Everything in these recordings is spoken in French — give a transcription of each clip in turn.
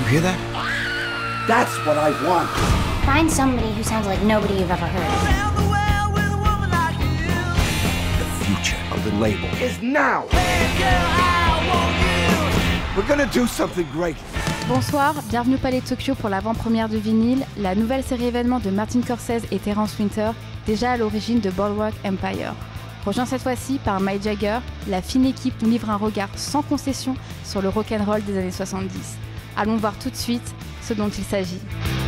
hear that? That's what I want. Find somebody who sounds like nobody you've ever heard. The future of the label Is now. We're gonna do something great. Bonsoir, bienvenue au Palais de Tokyo pour l'avant-première de Vinyle, la nouvelle série événement de Martin Scorsese et Terence Winter, déjà à l'origine de Boardwalk Empire. Rejoint cette fois-ci par Mick Jagger, la fine équipe nous livre un regard sans concession sur le rock'n'roll des années 70. Allons voir tout de suite ce dont il s'agit.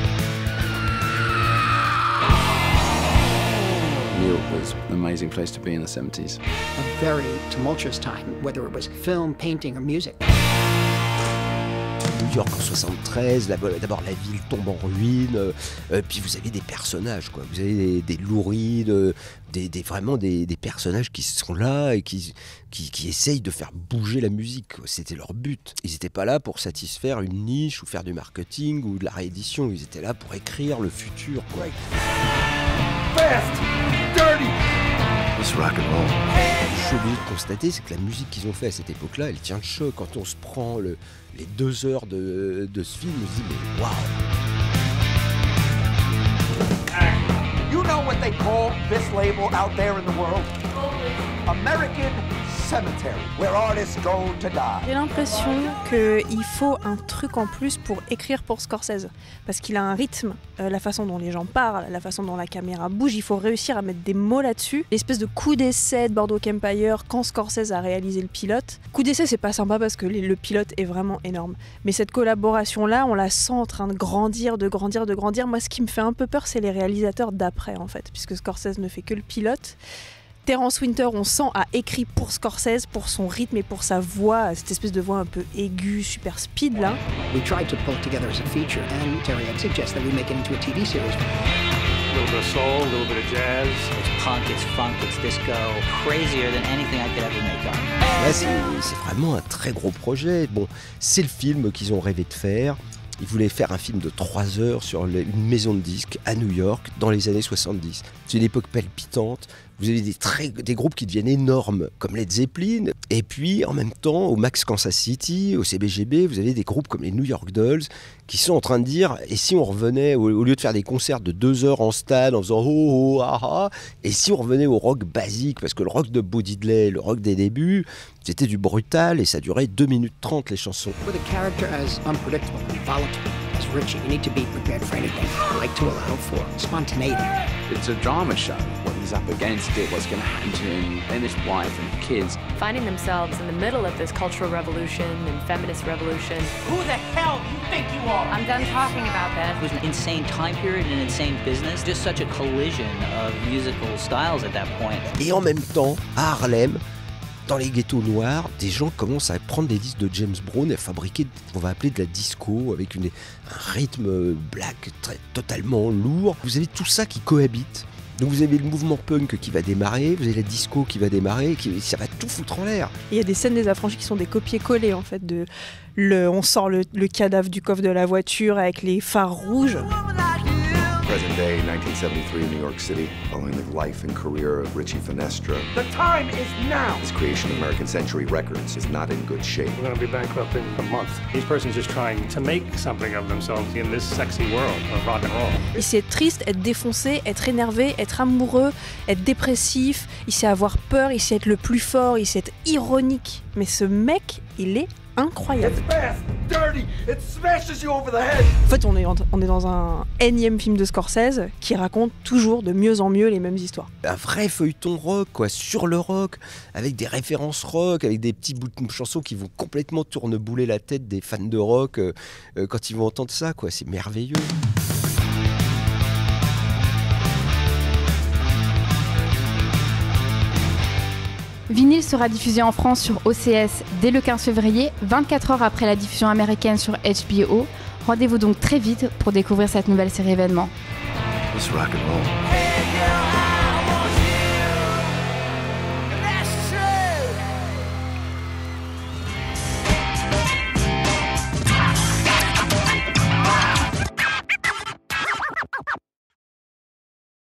New York was an amazing place to be in the 70s. A very tumultuous time, whether it was film, painting or music. New York en 73, d'abord la ville tombe en ruine, puis vous avez des personnages, quoi. Vous avez des lourdes, vraiment des personnages qui sont là et qui essayent de faire bouger la musique, quoi. C'était leur but. Ils n'étaient pas là pour satisfaire une niche ou faire du marketing ou de la réédition, ils étaient là pour écrire le futur, quoi. Fast, dirty. It's rock and roll. Je suis obligé de constater, c'est que la musique qu'ils ont fait à cette époque-là, elle tient le choc. Quand on se prend les 2 heures de ce film, on se dit mais waouh. You know what they call this label out there in the world? American Cemetery, where artists go to die. J'ai l'impression qu'il faut un truc en plus pour écrire pour Scorsese. Parce qu'il a un rythme, la façon dont les gens parlent, la façon dont la caméra bouge, il faut réussir à mettre des mots là-dessus. L'espèce de coup d'essai de Boardwalk Empire quand Scorsese a réalisé le pilote. Coup d'essai, c'est pas sympa parce que le pilote est vraiment énorme. Mais cette collaboration-là, on la sent en train de grandir, de grandir, de grandir. Moi, ce qui me fait un peu peur, c'est les réalisateurs d'après, en fait. Puisque Scorsese ne fait que le pilote. Terence Winter, on sent, a écrit pour Scorsese, pour son rythme et pour sa voix, cette espèce de voix un peu aiguë, super speed là. We tried to pull it together as a feature, and Terry had suggested that we make it into a TV series. A little bit of soul, a little bit of jazz. It's punk, it's funk, it's disco, crazier than anything I could ever make up. Là, c'est vraiment un très gros projet. Bon, c'est le film qu'ils ont rêvé de faire. Ils voulaient faire un film de 3 heures sur une maison de disques à New York dans les années 70. C'est une époque palpitante. Vous avez des groupes qui deviennent énormes, comme Led Zeppelin. Et puis, en même temps, au Max Kansas City, au CBGB, vous avez des groupes comme les New York Dolls qui sont en train de dire, et si on revenait, au lieu de faire des concerts de 2 heures en stade en faisant oh, oh, ah, ah, et si on revenait au rock basique, parce que le rock de Bo Diddley, le rock des débuts, c'était du brutal et ça durait 2 minutes 30 les chansons. With a character as unpredictable and volatile as Richie, you need to be prepared for anything. I like to allow for spontaneity. It's a drama show. What he's up against it, what's going to happen to him and his wife and kids. Finding themselves in the middle of this cultural revolution and feminist revolution. Who the hell do you think you are? I'm done talking about that. It was an insane time period and an insane business. Just such a collision of musical styles at that point. Et en même temps, à Harlem, dans les ghettos noirs, des gens commencent à prendre des disques de James Brown et à fabriquer ce qu'on va appeler de la disco avec un rythme black totalement lourd. Vous avez tout ça qui cohabite. Donc vous avez le mouvement punk qui va démarrer, vous avez la disco qui va démarrer, ça va tout foutre en l'air. Il y a des scènes des affranchis qui sont des copier-coller en fait. On sort le cadavre du coffre de la voiture avec les phares rouges. Present day, 1973, New York City, following the life and career of Richie Finestra. The time is now. His creation of American Century Records is not in good shape. We're going to be bankrupt in a month. These persons just trying to make something of themselves in this sexy world of rock and roll. Il sait être triste, être défoncé, être énervé, être amoureux, être dépressif. Il sait avoir peur, il sait être le plus fort, il sait être ironique. Mais ce mec, il est incroyable. It's fast, dirty, it smashes you over the head. En fait, on est dans un énième film de Scorsese qui raconte toujours de mieux en mieux les mêmes histoires. Un vrai feuilleton rock, quoi, sur le rock, avec des références rock, avec des petits bouts de chansons qui vont complètement tournebouler la tête des fans de rock quand ils vont entendre ça, quoi. C'est merveilleux. Vinyle sera diffusé en France sur OCS dès le 15 février, 24 heures après la diffusion américaine sur HBO. Rendez-vous donc très vite pour découvrir cette nouvelle série événement. It's rock and roll.